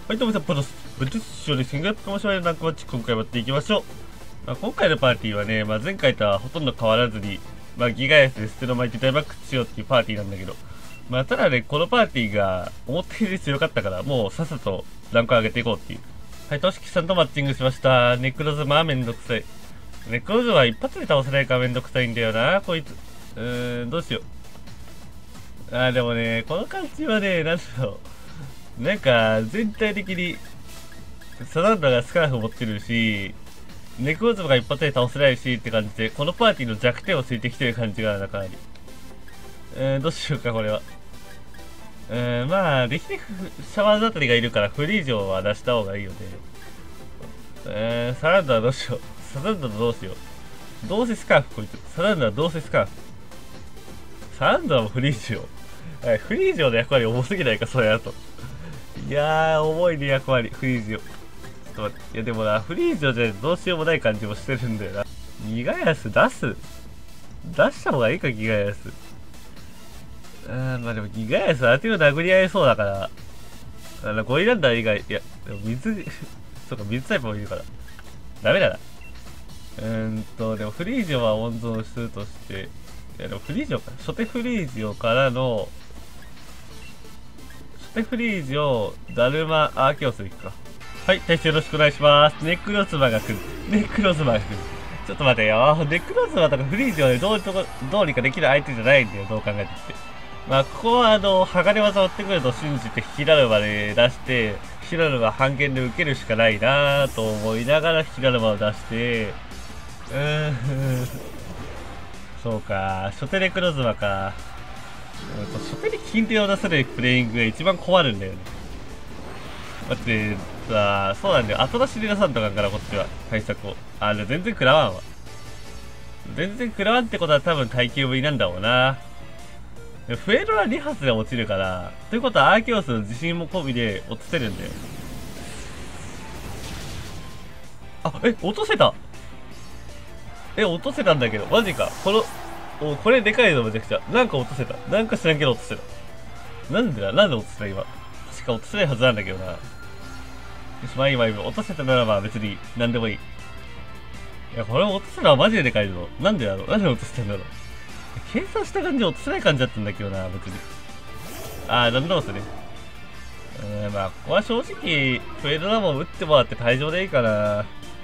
はい、どうもさん、ブルース勝利1500かもしれないランクマッチ、今回やっていきましょう。今回のパーティーはね、前回とはほとんど変わらずに、ギガエスで捨ての巻いて大マックスしようっていうパーティーなんだけど、ただね、このパーティーが思ったより強かったから、もうさっさとランク上げていこうっていう。はい、としきさんとマッチングしました。ネクロズマめんどくさい。ネクロズは一発で倒せないからめんどくさいんだよな、こいつ。どうしよう。でもね、この感じはね、なんだろう。なんか、全体的に、サダンダがスカーフ持ってるし、ネクロズムが一発で倒せないしって感じで、このパーティーの弱点をついてきてる感じがかなり。どうしようか、これは。できてシャワーズあたりがいるからフリージョンは出した方がいいよね。サダンダはどうしよう。サダンダどうしよう。どうせスカーフこいつ。サダンダはどうせスカーフ。サダンダはもフリージョン。フリージョンの役割重すぎないか、それだと。いやー、重いね、役割、フリージオ。ちょっと待って。いや、でもな、フリージオじゃどうしようもない感じもしてるんだよな。ギガヤス出した方がいいか、ギガヤス。でもギガヤス、あてを殴り合いそうだから、ゴリランダー以外、いや、でも水、そうか、水タイプもいるから。ダメだな。でもフリージオは温存するとして、いや、でもフリージオか。初手フリージオからの、フリージをダルマアーケオスでいくか。はい、対戦よろしくお願いします。ネクロズマが来る。ネクロズマが来る。ちょっと待てよ。ネクロズマとかフリージはね、どうにかできる相手じゃないんだよ、どう考えてって。ここは鋼技を追ってくると信じてヒラルマで出して、ヒラルマ半減で受けるしかないなぁと思いながらヒラルマを出して、そうか、初手ネクロズマか。初手に金手を出せるプレイングが一番困るんだよね。だってさ、そうなんだよ。後出しで出さんとかからこっちは対策を。全然食らわんわ。全然食らわんってことは多分耐久部位なんだろうな。フェードは2発で落ちるから、ということはアーケオスの自信も込みで落とせるんだよ。落とせた落とせたんだけど、マジか。これでかいぞ、めちゃくちゃ。なんか落とせた。なんか知らんけど落とせた。なんで落とせた今。確か落とせないはずなんだけどな。よし、今、落とせたなら別に、なんでもいい。いや、これ落とせたのはマジででかいぞ。なんで落とせたんだろう。計算した感じ落とせない感じだったんだけどな、別に。なんだろうすね。ここは正直、フェードラモン打ってもらって退場でいいかな。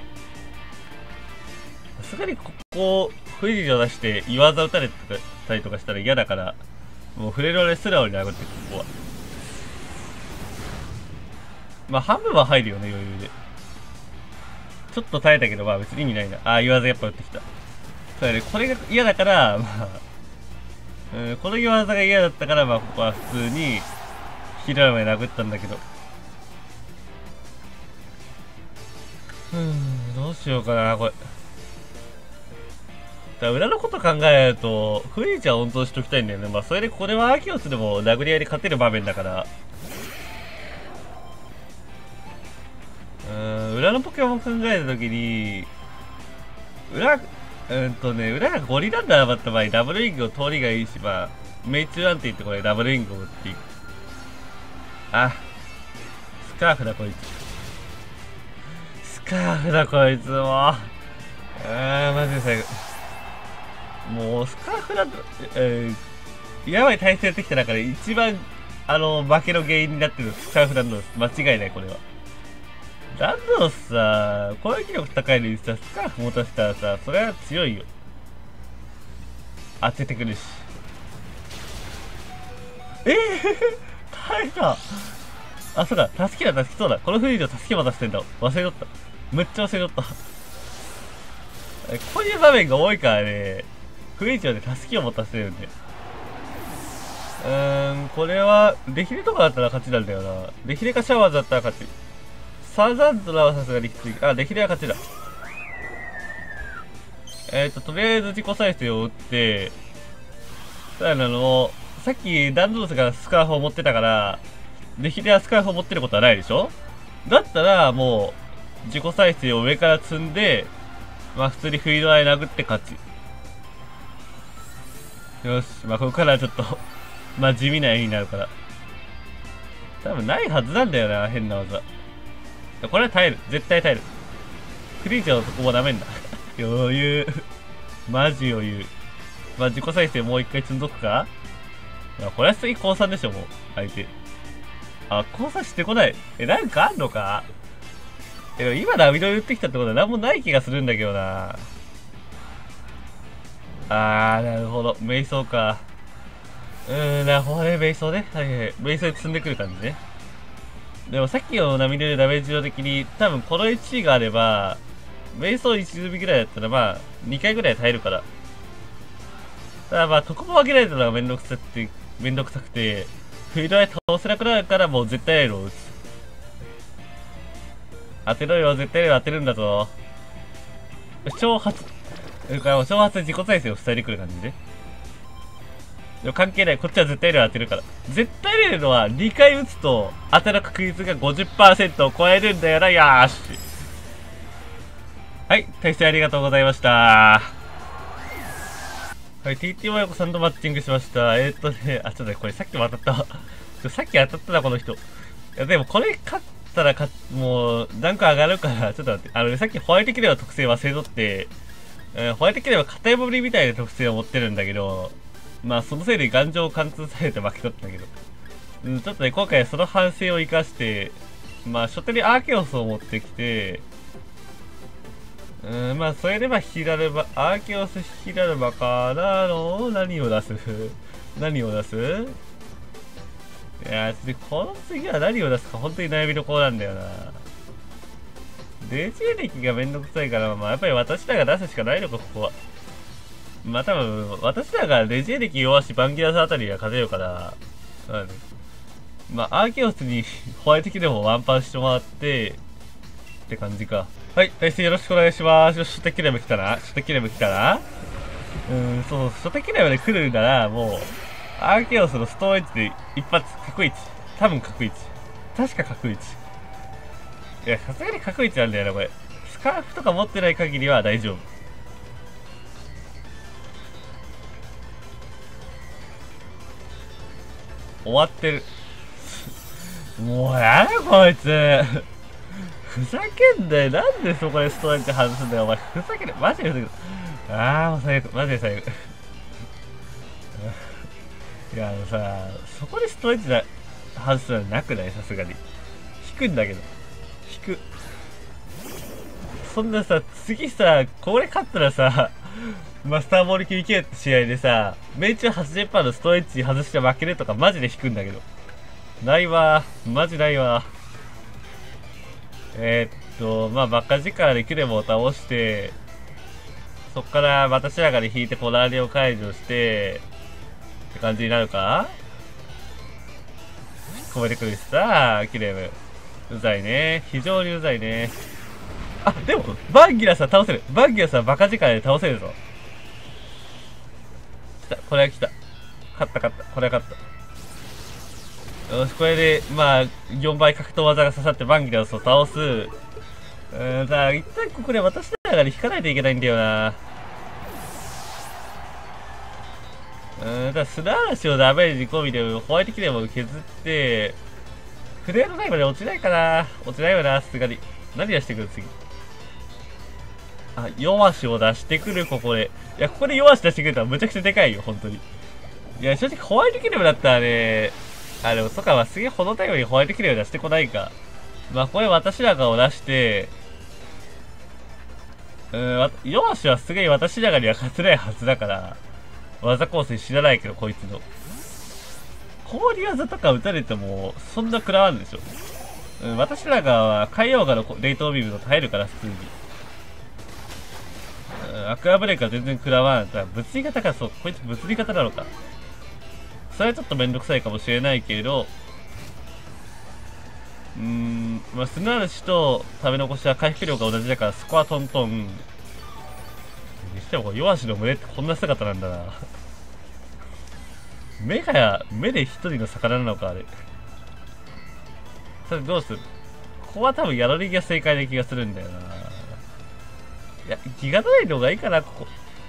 さすがにここ、フリージを出して岩技打たれたりとかしたら嫌だから、もうフレロレスラーに殴ってここは。半分は入るよね、余裕で。ちょっと耐えたけど、別に意味ないな。岩技やっぱ打ってきた。そうだね、これが嫌だから、この岩技が嫌だったから、ここは普通に、ヒラルマで殴ったんだけど。どうしようかな、これ。裏のこと考えると、フリーチは温存しときたいんだよね。それでこれはアキオスでも殴り合いで勝てる場面だから。裏のポケモン考えたときに、裏がゴリランダーだった場合、ダブルウィングを通りがいいし、命中安定ってこれダブルウィングを打っていく。スカーフだこいつ。スカーフだこいつも。マジで最後。もう、スカーフだと、やばい体勢やってきた中で一番、負けの原因になってるスカーフランドス。間違いない、これは。ランドスさ、攻撃力高いのにさ、スカーフ持たせたらさ、それは強いよ。当ててくるし。耐えた。そうか、助けそうだ。このフリージを助け渡してんだ。忘れとった。めっちゃ忘れとった。こういう場面が多いからね、フリージョで助けを持たせるんで。これは、デヒレとかだったら勝ちなんだよな。デヒレかシャワーズだったら勝ち。サザンドラはさすがにきつい。デヒレは勝ちだ。とりあえず自己再生を打って、さっきダンドロスがスカーフを持ってたから、デヒレはスカーフを持ってることはないでしょ。だったら、もう、自己再生を上から積んで、普通にフィードライ殴って勝ち。よし、ここからはちょっと地味な絵になるから。多分ないはずなんだよな、変な技。 これは耐える。絶対耐える。クリーチャーのとこもダメんだ。余裕。マジ余裕。まあ、自己再生もう一回積んどくか。まあ、これは次降参でしょ、もう。相手。あ、降参してこない。なんかあんのか。でも今ナビドリ打ってきたってことは何もない気がするんだけどな。なるほど。瞑想か。なるほどね、瞑想ね。はいはい。瞑想で積んでくる感じね。でもさっきのナビドリダメージ量的に、多分この 1位があれば、瞑想1積みぐらいだったらまあ、2回ぐらい耐えるから。ただまあ、特攻上げられたのがめんどくさくて、フィードで倒せなくなるからもう絶対エロを打つ。当てろよ、絶対エロ当てるんだぞ。挑発。挑発で自己再生を塞いでくる感じね。でも関係ない。こっちは絶対エロ当てるから。絶対エロのは2回打つと当てる確率が 50% を超えるんだよな。よーし。はい。対戦ありがとうございました。はい、TT 親子さんとマッチングしました。ちょっとね、これさっきも当たったわ。さっき当たったな、この人。いや、でもこれ勝ったらもう、ランク上がるから、ちょっと待って。さっきホワイトキレバ特性忘れとって、ホワイトキレバ片破りみたいな特性を持ってるんだけど、まあ、そのせいで頑丈を貫通されて負け取ったんだけど。ちょっとね、今回その反省を生かして、まあ、初手にアーケオスを持ってきて、まあ、それでアーケオスヒラルバからの、何を出す何を出す。いやー、この次は何を出すか本当に悩みどころなんだよな。レジェ歴がめんどくさいから、まあ、やっぱり私らが出すしかないのか、ここは。まあ、多分、私らがレジェ歴弱し、バンギラスあたりが勝てるから、まあ、アーケオスにホワイトキでもワンパンしてもらって、って感じか。はい、対戦よろしくお願いします。初手キレム来たな。そう、初手キレムで来るなら、もう、アーケオスのストーンエッジで一発、角1。多分角1。確か角1。いや、さすがに角1なんだよな、これ。スカーフとか持ってない限りは大丈夫。終わってる。もうやだこいつ。ふざけんなよ。なんでそこでストレッチ外すんだよ、お前。ふざける。マジでふざける。もう最悪。マジで最悪。いや、さ、そこでストレッチ外すのはなくない？さすがに。引くんだけど。引く。そんなさ、次さ、これ勝ったらさ、マスターボール級いけるって試合でさ、命中 80% のストレッチ外して負けるとかマジで引くんだけど。ないわ。マジないわ。まあ、バカ力でキレモを倒して、そっから私らがで引いてポラーリを解除して、って感じになるか？引っ込めてくるしさ、キレム。うざいね。非常にうざいね。あ、でも、バンギラスは倒せる。バンギラスはバカ力で倒せるぞ。来た。これは来た。勝った。これは勝った。よし、これで、まあ、4倍格闘技が刺さってバンギラスを倒す。さあ、一旦ここで私らが引かないといけないんだよな。だから砂嵐をダメージ込みでホワイトキレも削って、フレードライまで落ちないかな。落ちないよな、さすがに。何出してくる次。あ、弱足を出してくる、ここで。いや、ここで弱足出してくれたらむちゃくちゃでかいよ、本当に。いや、正直ホワイトキレムだったらね、でも、そっか、まあ、すげえほどタイムにホワイトキレム出してこないか。まあ、これ私らがを出して、弱足はすげえ私らがには勝てないはずだから、技構成知らないけど、こいつの。氷技とか打たれても、そんな食らわんでしょ。私らがは、海洋画のレイトビームと耐えるから、普通に。アクアブレイクは全然食らわん。物理型か、そう、こいつ物理型なのか。それはちょっとめんどくさいかもしれないけれど、まあ、砂嵐と食べ残しは回復量が同じだから、スコアトントン。にしても、弱足の群れってこんな姿なんだな。目で一人の魚なのか、あれ。それどうする？ここは多分ヤロリギが正解な気がするんだよな。いや、ギガドレインの方がいいかな、ここ。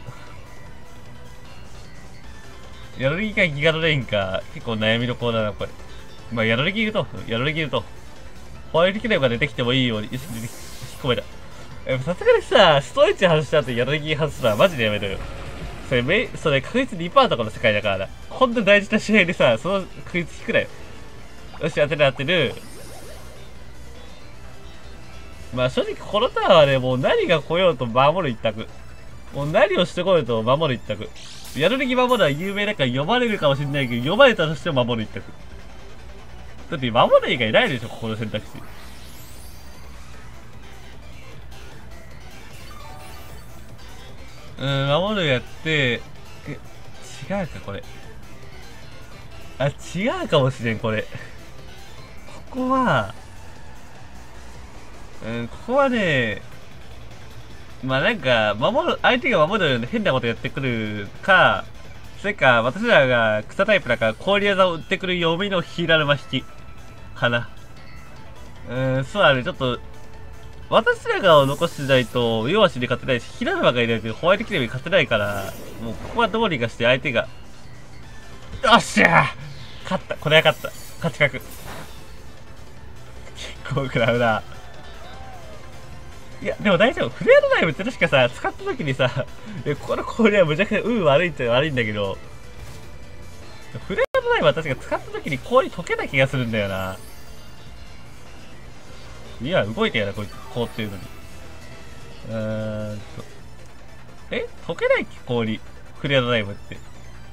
ヤロリギかギガドレインか、結構悩みどころだな、これ。まあ、ヤロリギいると。 ホワイトキレムが出てきてもいいように、引き込めた。さすがにさ、ストレッチ外した後やる気外すのはマジでやめろよ。それ確率 2% とかの世界だからな。ほんと大事な試合でさ、その確率低くないよ。よし、当てる当てる。まあ正直このターンはね、もう何が来ようと守る一択。もう何をしてこようと守る一択。やる気守るは有名だから読まれるかもしれないけど、読まれたとしても守る一択。だって守る以外ないでしょ、ここの選択肢。守るやって、違うか、これ。あ、違うかもしれん、これ。ここは、ここはね、まあなんか、相手が守るような変なことやってくるか、それか、私らが草タイプだから氷技を打ってくる読みのヒーラルマ引き。かな。そうだね、ちょっと、私らが残してないと、弱しで勝てないし、ヒラルマがいないとホワイトキレムに勝てないから、もうここはどうにかして相手が、よっしゃー勝った。これは勝った。勝ち確。結構食らうな。いや、でも大丈夫。フレアドライブって確かさ、使った時にさ、ここの氷はむちゃくちゃ悪いっちゃ悪いんだけど、フレアドライブは確か使った時に氷溶けた気がするんだよな。いや、動いてやな、こいつ。凍ってるのに。溶けないっけ氷。フレアドライブって。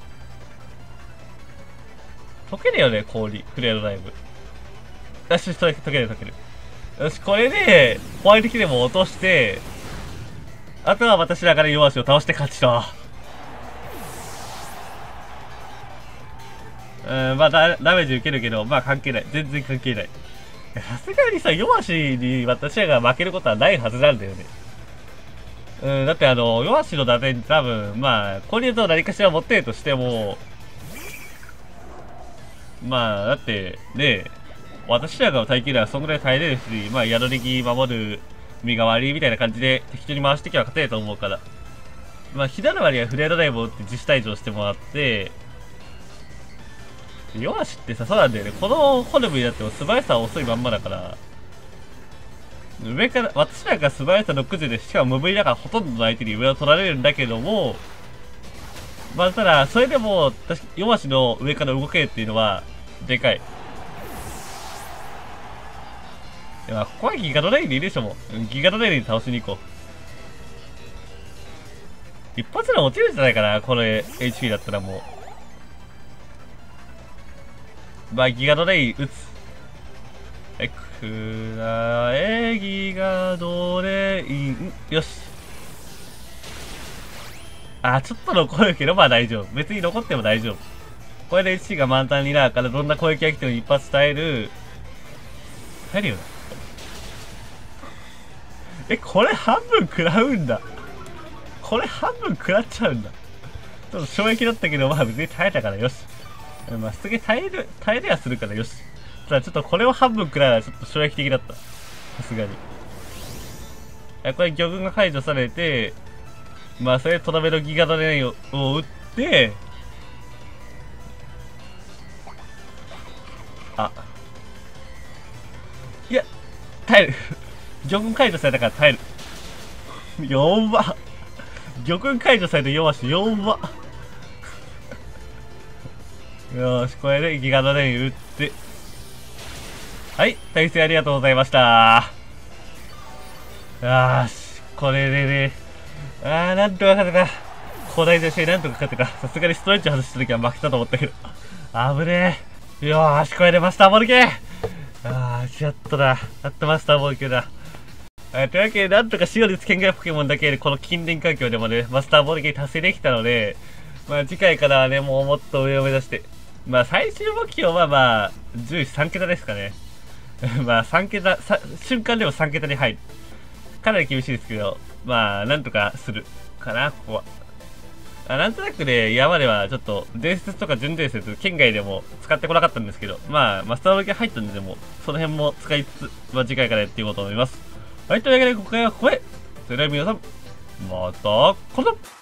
溶けるよね、氷。フレアドライブ。よし、溶ける。よし、これで、ホワイトキレムを落として、あとは私らから弱足を倒して勝ちと。まあダメージ受けるけど、まあ関係ない。全然関係ない。さすがにさ、弱足に私らが負けることはないはずなんだよね。だって弱足の打点多分、まあ、これと何かしら持ってるとしても、まあ、だって、ね、私らが耐えきればそんぐらい耐えれるし、まあ、宿力守る身代わりみたいな感じで適当に回してきゃ勝てると思うから。まあ、左割りはフレアドライブを打って自主退場してもらって、弱足ってさ、そうなんだよね。このホルムになっても素早さは遅いまんまだから、上から、私らが素早さ60で、しかも無理だからほとんどの相手に上を取られるんだけども、まあ、ただ、それでも、確か弱足の上から動けるっていうのは、でかい。いや、ここはギガドレインでいいでしょ、もう。ギガドレインで倒しに行こう。一発で落ちるんじゃないかな、これ、HP だったらもう。まあ、ギガドレイン打つ。くらえギガドレイン。よし。ちょっと残るけど、まあ大丈夫。別に残っても大丈夫。これで HP が満タンになるから、どんな攻撃が来ても一発耐える。耐えるよな。これ半分食らうんだ。これ半分食らっちゃうんだ。ちょっと衝撃だったけど、まあ別に耐えたからよし。まあ、すげえ耐えれはするからよし。ただちょっとこれを半分食らうのはちょっと衝撃的だった。さすがに。これ魚群が解除されて、まあそれでトラベルギガドレインを打って、いや、耐える。魚群解除されたから耐える。4番。魚群解除されて弱し4番。よーし、これでギガドレイン打って。はい、対戦ありがとうございました。よーし、これでね。なんとか勝てた。古代女子なんとか勝てた。さすがにストレッチ外した時は負けたと思ったけど。危ねえ。よーし、これでマスターボール系。やっとだ。やっとマスターボール系だ。というわけで、なんとか使用率圏外ポケモンだけで、この近隣環境でもね、マスターボール系達成できたので、まあ次回からはね、もうもっと上を目指して、まあ最終目標はまあ、10位3桁ですかね。まあ3桁、瞬間でも3桁に入る。かなり厳しいですけど、まあなんとかするかな、ここは。なんとなくね、山ではちょっと、伝説とか準伝説、県外でも使ってこなかったんですけど、まあ、マスターボール系入ったんで、もその辺も使いつつ、まあ次回からやっていこうと思います。はい、というわけで今回はここへ。それでは皆さん、また、この